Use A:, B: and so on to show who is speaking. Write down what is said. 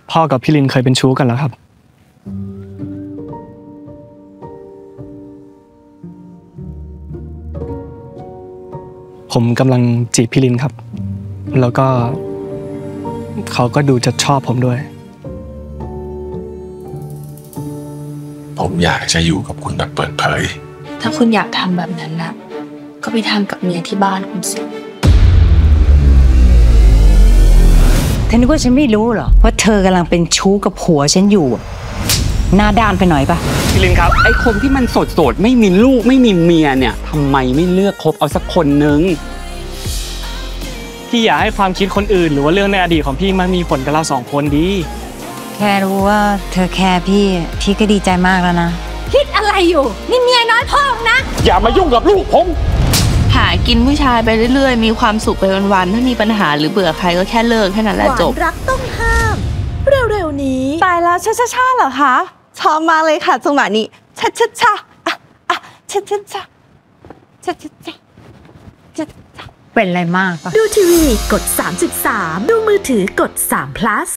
A: พ่อกับพี่ลินเคยเป็นชู้กันแล้วครับผมกำลังจีบพี่ลินครับแล้วก็เขาก็ดูจะชอบผมด้วย
B: ผมอยากจะอยู่กับคุณแบบเปิดเผย
C: ถ้าคุณอยากทำแบบนั้นนะก็ไปทำกับเมียที่บ้านคุณสิ
D: เธอนึกว่าฉันไม่รู้เหรอว่าเธอกำลังเป็นชู้กับผัวฉันอยู่หน้าด้านไปหน่อยปะ
A: พี่ลินครับ
E: ไอ้คนที่มันโสดไม่มีลูกไม่มีเมียเนี่ยทำไมไม่เลือกคบเอาสักคนนึง
A: พี่อย่าให้ความคิดคนอื่นหรือว่าเรื่องในอดีตของพี่มันมีผลกับเรา2 คนดี
D: แค่รู้ว่าเธอแคร์พี่ก็ดีใจมากแล้วนะ
F: คิดอะไรอยู่นี่เมียน้อยพ่อนะ
E: อย่ามายุ่งกับลูกผม
C: หากินผู้ชายไปเรื่อยๆมีความสุขไปวันๆถ้ามีปัญหาหรือเบื่อใครก็แค่เลิกแค่นั้นแหละจบ
F: รักต้องห้ามเร็วๆนี้
G: ตายแล้วช้าๆเหรอคะชอบมากเลยค่ะจังหวะนี้ช้า
D: เป็นอะไรมากปะ
F: ดูทีวีกด 3.3 ดูมือถือกด3 plus